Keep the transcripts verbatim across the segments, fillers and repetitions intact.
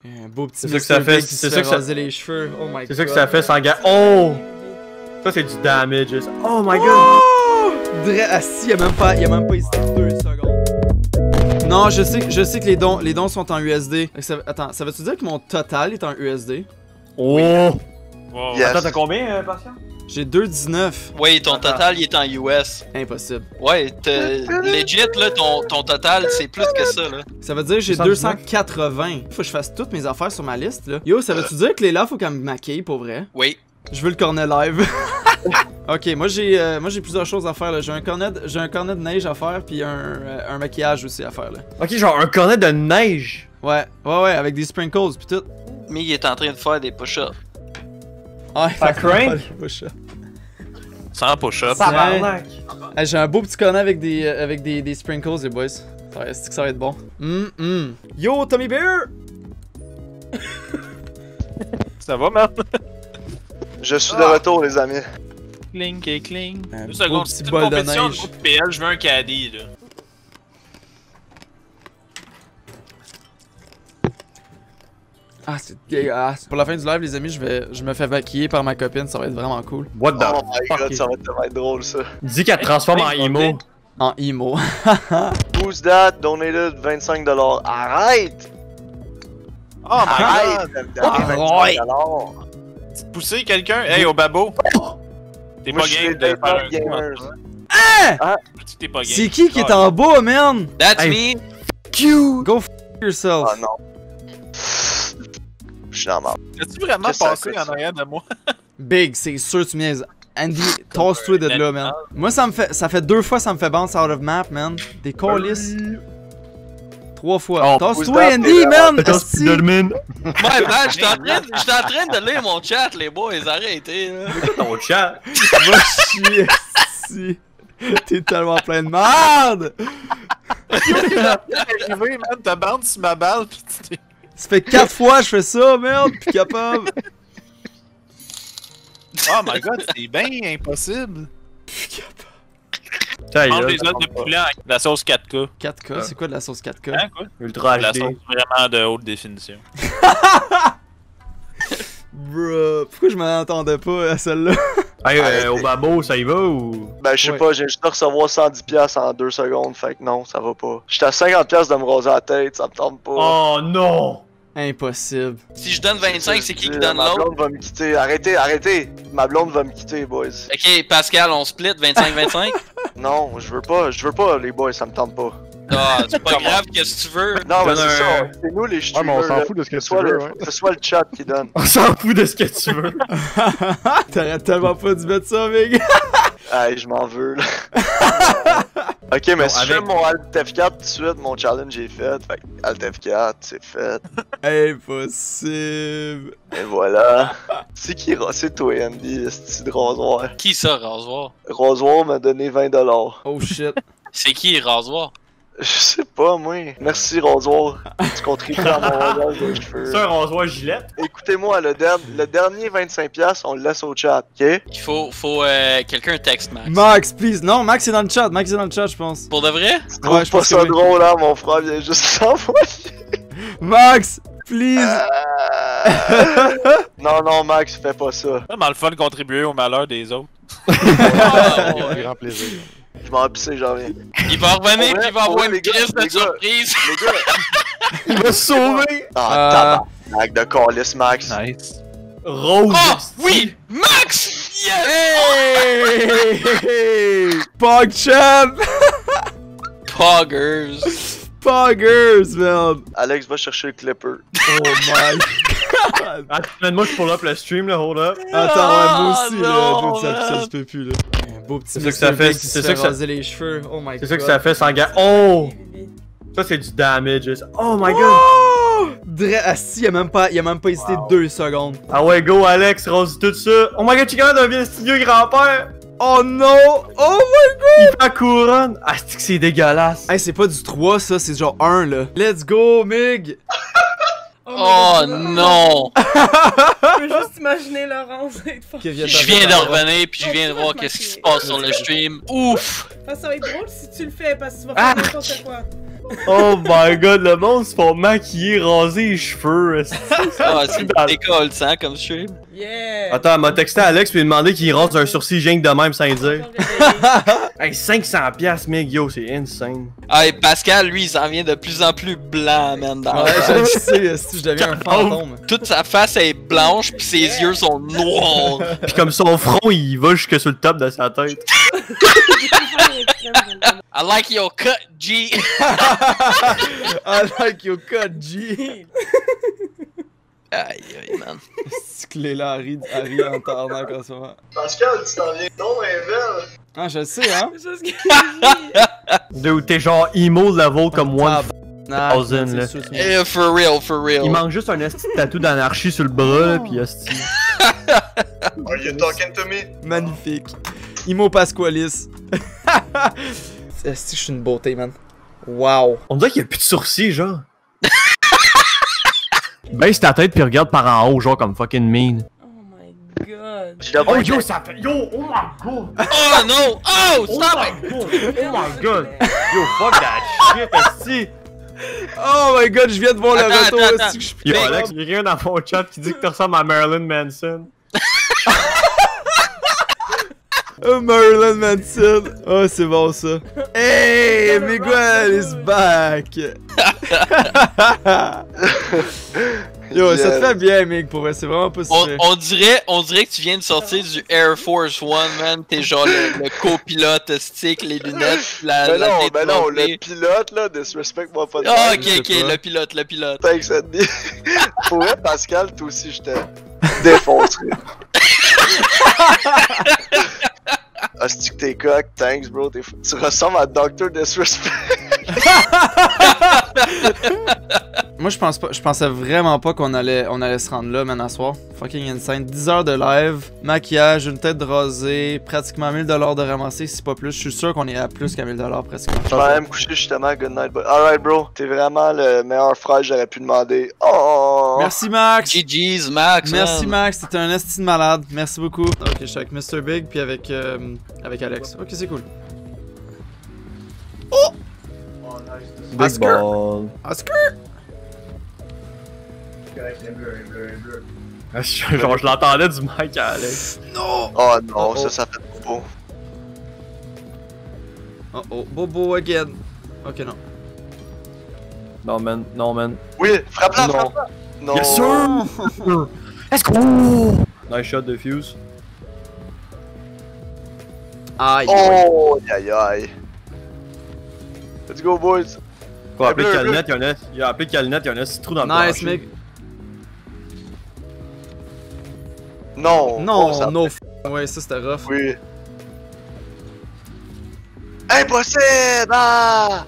Un beau petit C'est ça que ça fait, c'est ça que ça raser les cheveux. Oh my god. C'est ça que ça fait sans gars. Oh! Ça c'est du damage. Oh my god! Oh! Dre assis, il a même pas, il a même pas hésité deux secondes. Non, je sais, je sais que les dons, les dons sont en U S D. Ça, attends, ça veut-tu dire que mon total est en U S D? Oh! Wow. Yes. Attends, t'as combien, euh, patient? J'ai deux dix-neuf. Oui, ton Attends. total il est en U S. Impossible. Ouais, legit là, ton, ton total c'est plus que ça là. Ça veut dire que j'ai deux cent quatre-vingts. Faut que je fasse toutes mes affaires sur ma liste là. Yo, ça veut-tu dire que les là, faut qu'elle me maquille pour vrai? Oui. Je veux le cornet live. Ok, moi j'ai euh, moi j'ai plusieurs choses à faire là. J'ai un cornet, j'ai un cornet de neige à faire puis un, euh, un maquillage aussi à faire là. Ok, genre un cornet de neige. Ouais, ouais, ouais, avec des sprinkles puis tout. Mais il est en train de faire des push-ups. Ouais, Ça craint? Sans push-up. Tabarnak. Hey, j'ai un beau petit cornet avec des euh, avec des, des sprinkles les boys. Est-ce que ça va être bon? Hum hum. Yo Tommy Bear! Ça va, man? Je suis de retour, les amis. Cling et cling. Un Deux beau secondes, petit c'est une bol de compétition neige. de P L, je veux un caddie, là. Ah, c'est dégueulasse. Pour la fin du live, les amis, je vais je me fais maquiller par ma copine, ça va être vraiment cool. What the Oh my fuck? god, ça va être, ça va être drôle ça. Dis qu'elle te transforme en emo. En emo. Who's that? Donated vingt-cinq dollars. Arrête! Oh my Arrête! god! de me donner vingt-cinq dollars. Petite poussée, quelqu'un? Hey, au babo! T'es Moi, pas je suis game de les faire un Gamers. coup, hein? Hein? Tu t'es pas game. C'est qui qui est en bas, man? That's Hey. me! Q! Go f yourself. Ah non. Je suis dans la merde. As-tu vraiment Qu'est-ce que ça passé coûte, en ça? arrière de moi? Big, c'est sûr tu m'aises. Andy, tosse-toi de là, man. Moi, ça me fait ça fait deux fois ça me fait bounce out of map, man. Des colis. Trois fois. Oh, Tosse-toi, who's that? Andy, man! Attends, Asti. Spider-Man. Ouais, man, j'étais en, train de- j'étais en train de lire mon chat, les boys, arrêtez là. Ton chat. Va chier, asti. T'es tellement plein de merde! T'es arrivé, man, t'as bounce sur ma balle, pis tu t'es. Ça fait quatre fois que je fais ça, merde, pis capable. Oh my god, c'est bien impossible! Plus capable. Ta Mange gueule, des os de poulet avec de la sauce quatre K. quatre K, c'est quoi de la sauce quatre K? Hein, quoi? Ultra De la H D. sauce vraiment de haute définition. Bruh, pourquoi je m'en entendais pas à celle-là? Hey, euh, Arrêtez. au babo, ça y va ou? Ben, je sais Ouais. pas, j'ai juste de recevoir cent dix piastres en deux secondes, fait que non, ça va pas. J'étais à cinquante piastres de me raser la tête, ça me tente pas. Oh non! Impossible. Si je donne vingt-cinq, c'est qui qui Euh, donne Ma l'autre? blonde va me quitter, arrêtez, arrêtez! Ma blonde va me quitter, boys. Ok, Pascal, on split vingt-cinq vingt-cinq? Non, je veux pas, je veux pas, les boys, ça me tente pas. Ah, c'est pas grave, qu'est-ce que tu veux? Non, mais Donne c'est un- ça, c'est nous les Ouais, streamers. mais on s'en là. fout de ce que C'est tu soit veux, le- ouais. C'est soit le chat qui donne. On s'en fout de ce que tu veux. T'aurais tellement pas dû mettre ça, mec. Hey, je m'en veux, là. Ok, mais Bon, si je avec- fais mon Alt F quatre tout de suite, mon challenge est fait. Fait que Alt F quatre, c'est fait. Impossible. Et voilà. C'est qui, ra- c'est toi, Andy, ce de rasoir. Qui ça, rasoir? Rasoir m'a donné vingt dollars. Oh shit. C'est qui, rasoir? Je sais pas, moi. Merci, rasoir. Tu contribues à mon rasage de cheveux. C'est un rasoir gilette? Écoutez-moi, le, der- le dernier vingt-cinq piastres, on le laisse au chat, ok? Il faut, faut euh, quelqu'un texte, Max. Max, please. Non, Max est dans le chat. Max est dans le chat, je pense. Pour de vrai? Tu trouves Ouais, je pas pense que ça oui. drôle, hein, mon frère vient juste s'envoyer. Max, please. Euh, non, non, Max, fais pas ça. C'est vraiment le fun de contribuer au malheur des autres. Ah, Avec ouais. grand plaisir. Je m'en pissé, j'en viens. Il va revenir Pour pis il va vrai, avoir pour une vrai, les gars, crise de les gars. surprise. Les gars! Il va se sauver! Ah, tabarnak de calice, Max. Nice. Rose! Oh, oui! Max! Yes! Hey, hey, hey. Pogchamp. Poggers. Poggers, man. Alex va chercher le clipper. Oh my god. Attends, moi je pull up le stream là, hold up. Attends, ouais, moi Ah, aussi, non, là. dude, Ça, ça man. se peut plus, là. Un beau petit C'est ça que ça Mister fait, Big qui c'est se ça fait que ça- raser les cheveux. Oh my god. C'est ça que ça fait sans gars. Oh! Ça c'est du damage. Oh my god! Oh! Dre assis, il a même pas, il a même pas hésité deux secondes. Ah ouais, go Alex, rose tout ça. Oh my god, tu es quand même un vieux studio grand-père! Oh non! Oh my god! Il fait la couronne! Ah, c'est que c'est dégueulasse! Hey, c'est pas du trois, ça, c'est genre un, là. Let's go, Mig! Oh non! Je peux juste imaginer Laurence être forte. Qui vient Je viens de revenir puis je viens de voir qu'est-ce qui se passe sur le stream. Ouf! Ça va être drôle si tu le fais parce que tu vas Ah! faire n'importe quoi. Oh my god, le monde se font maquiller, raser les cheveux. Ah, c'est décolle, ça, comme stream. Yeah! Attends, elle m'a texté Alex puis il m'a demandé qu'il rase un sourcil rien que de même sans dire. Hey, cinq cents piastres, mec, yo, c'est insane. Ah, et Pascal, lui, il s'en vient de plus en plus blanc, man. Dans Ouais, la- je le sais, si je deviens un fantôme. Toute sa face est blanche, pis ses yeux sont noirs. Pis comme son front, il va jusque sur le top de sa tête. I like your cut, G. I like your cut, G. Aïe, aïe, man. C'est que Léla rit, elle rit en tabarnak en ce moment. Pascal, tu t'en viens non, Evel? Ah, je le sais, hein. C'est ce que j'ai dit. Dude, t'es genre emo level comme one. Nah, thousand, c'est là. sûr, c'est- Eh, for real, for real. Il manque juste un esti de tatou d'anarchie sur le bras, là, pis esti. Are you talking to me? Magnifique. Imo Pasqualis. Est-ce que je suis une beauté, man? Wow. On dirait qu'il y a plus de sourcils, genre. Baisse ta tête pis regarde par en haut, genre comme fucking mean. Oh my god. Tu l'as pas Oh yo, ça fait. Yo, oh my god! Oh no! Oh, Oh stop my it! god! Oh my god! Yo, fuck that shit, esti! Oh my god, je viens de voir le Attends, retour attends, aussi que je suis Yo, plus Alex, y'a quelqu'un dans mon chat qui dit que tu ressembles à Marilyn Manson. Oh, Marilyn Manson. Oh, c'est bon ça. Hey, Miguel is back. Yo, ça te fait bien, Mig, pour vrai, c'est vraiment pas si On, fait. on dirait, on dirait que tu viens de sortir du Air Force One, man. T'es genre le, le copilote stick, les lunettes, la, Ben la non, tête ben non, montée. le pilote là, disrespect-moi pas de Ah, même. ok, je sais ok, pas. le pilote, le pilote. Thanks, Andy. Pour vrai, Pascal, toi aussi, je t'ai défoncé. Asti que t'es coq, thanks bro, t'es fou. Tu ressembles à docteur Disrespect. Moi, je pense pas, je pensais vraiment pas qu'on allait, on allait se rendre là, man, à soir. Fucking insane. dix heures de live, maquillage, une tête rasée, pratiquement mille dollars de ramasser, si pas plus. Je suis sûr qu'on est à plus qu'à mille dollars pratiquement. Je vais aller me coucher justement, good night, boy. Alright bro, t'es vraiment le meilleur frère que j'aurais pu demander. Oh! Merci, Max. G G's, Max. Merci, man. Max. T'étais un esti de malade. Merci beaucoup. Ok, je suis avec mister Big puis avec, euh, avec Alex. Ok, c'est cool. Big Oscar. ball. Oscar! Genre, je l'entendais du mic à Alex. Non! Oh non, Oh, oh. ça, ça fait beau. Oh oh, Bobo again. Ok, non. Non, man, non, man. Oui, frappe-la, Non. frappe-la! Non. Yes, sir! Let's go! Nice shot de Fuse. Aïe. Oh, aïe aïe. Let's go, boys. Faut appeler bleu, Calnet, y'en a. Il a appelé Calnet, y'en a six trous dans le Nice, plancher. mec. Non. Non, oh, ça- no f. Ouais, ça c'était rough. Oui. Impossible! Ah!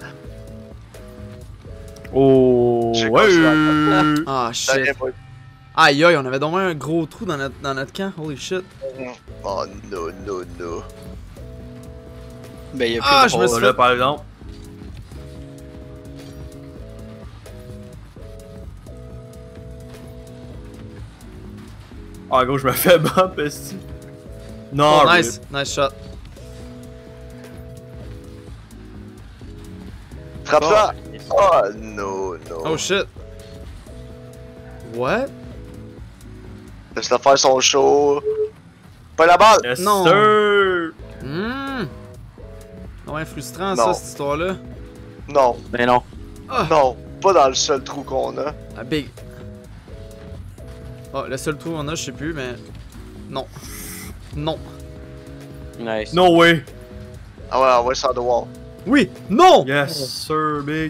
Oh, J'ai ouais! cassé Ah, Ça shit. vient pas. Aïe aïe, on avait donc un gros trou dans notre, dans notre camp. Holy shit. Oh non, non, non. Ben, y'a plus Ah, de je me Oh, suis là, fait- par exemple. Ah, gros, je me fais bump, esti. Non, Oh, rip. nice. Nice shot. Frappe ça! Oh non, non. Oh shit. What? Laisse-le faire son show. Pas la balle! Yes, Non. sir! Hmm. Ouais, frustrant Non. ça, cette histoire-là. Non, Ben non. Ah, non. Pas dans le seul trou qu'on a. ah, big. Oh, le seul trou qu'on a, je sais plus, mais. Non. Non. Nice. No way! Ah ouais, on va sur the wall. Oui! Non! Yes, sir, big.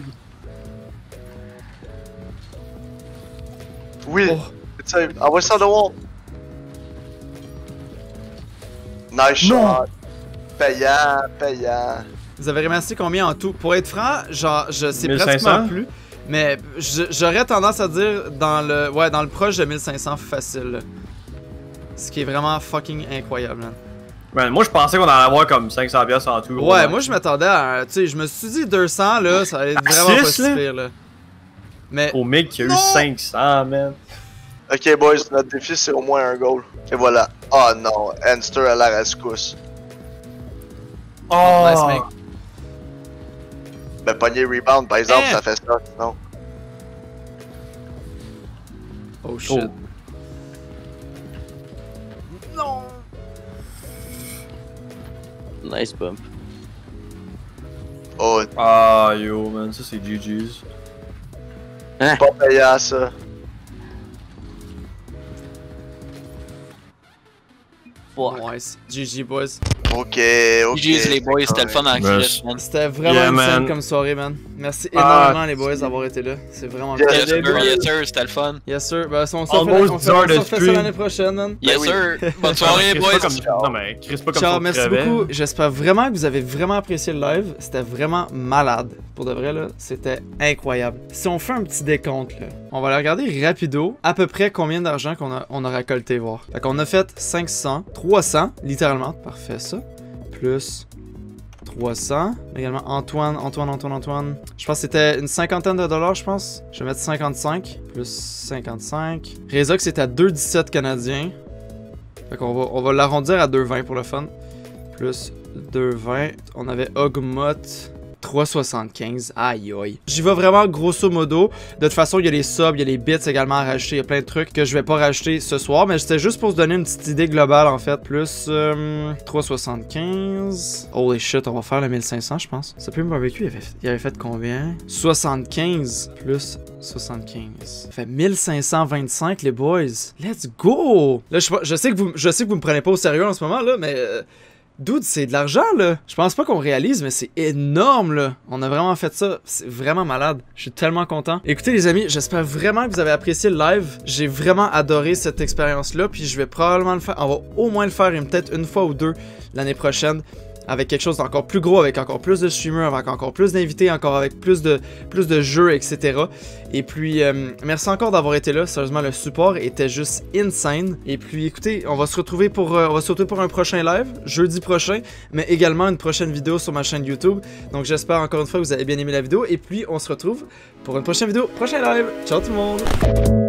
Oui! Oh. It's safe. I was on the wall. Nice Non. shot. Payant, payant. Vous avez remercié combien en tout? Pour être franc, genre, je sais mille cinq pratiquement cents? plus. Mais je- j'aurais tendance à dire dans le. Ouais, dans le proche de mille cinq cents facile. là. Ce qui est vraiment fucking incroyable, man. Man, moi, je pensais qu'on allait avoir comme cinq cents piastres en tout. Ouais, moi je m'attendais à. Tu sais, je me suis dit deux cents là, ça allait être À vraiment pas six, si là? pire là. Mais. Au mec qui a eu Non. cinq cents, man. Ok, boys, notre défi c'est au moins un goal. Et voilà. Oh non, Enster à la rescousse. Oh! Nice, mec. Ben, pogner rebound, par exemple, Hein? ça fait ça, non? Oh shit. Oh. Nice bump. Oh, Ah, yo, man, ça c'est G G's. pas payant, ça. Fuck. Nice. G G, boys. Ok, ok. G G's les boys, c'était le fun en Chris, man. C'était vraiment Yeah, une scène man. comme soirée, man. Merci Ah, énormément, les boys, d'avoir été là. C'est vraiment Yes, cool. Yes, les sir, boys. yes, sir, c'était le fun. Yes, sir. Ben, on s'en Almost fait, on fait, dix heures on de s'en fait ça stream. l'année prochaine, man. Yes, oui. sir. Bonne soirée, Chris boys. pas comme... Non, mais Chris pas comme Ciao, ça merci crevait. beaucoup. J'espère vraiment que vous avez vraiment apprécié le live. C'était vraiment malade. Pour de vrai, là, c'était incroyable. Si on fait un petit décompte, là, on va aller regarder rapido à peu près combien d'argent qu'on a, on a récolté, voir. Fait qu'on a fait cinq cents, trois cents, littéralement. Parfait, ça. Plus trois cents. Également Antoine, Antoine, Antoine, Antoine. Je pense que c'était une cinquantaine de dollars, je pense. Je vais mettre cinquante-cinq. Plus cinquante-cinq. Rezox, c'était à deux virgule dix-sept canadiens. Fait qu'on va, on va l'arrondir à deux virgule vingt pour le fun. Plus deux virgule vingt. On avait Ogmot. trois virgule soixante-quinze. Aïe aïe. J'y vais vraiment grosso modo. De toute façon, il y a les subs, il y a les bits également à rajouter. Il y a plein de trucs que je vais pas rajouter ce soir. Mais c'était juste pour se donner une petite idée globale en fait. Plus euh, trois virgule soixante-quinze. Holy shit, on va faire le mille cinq cents, je pense. Ça peut me barbecue, il avait, fait, il avait fait combien? soixante-quinze plus soixante-quinze. Ça fait mille cinq cent vingt-cinq, les boys. Let's go! Là, je, je, sais que vous, je sais que vous me prenez pas au sérieux en ce moment, là, mais. Euh, Dude, c'est de l'argent, là. Je pense pas qu'on réalise, mais c'est énorme, là. On a vraiment fait ça. C'est vraiment malade. Je suis tellement content. Écoutez, les amis, j'espère vraiment que vous avez apprécié le live. J'ai vraiment adoré cette expérience-là. Puis je vais probablement le faire. On va au moins le faire peut-être une fois ou deux l'année prochaine. Avec quelque chose d'encore plus gros, avec encore plus de streamers, avec encore plus d'invités, encore avec plus de, plus de jeux, et cetera. Et puis, euh, merci encore d'avoir été là. Sérieusement, le support était juste insane. Et puis, écoutez, on va se retrouver pour, euh, on va se retrouver pour un prochain live, jeudi prochain, mais également une prochaine vidéo sur ma chaîne YouTube. Donc, j'espère encore une fois que vous avez bien aimé la vidéo. Et puis, on se retrouve pour une prochaine vidéo, prochain live. Ciao tout le monde!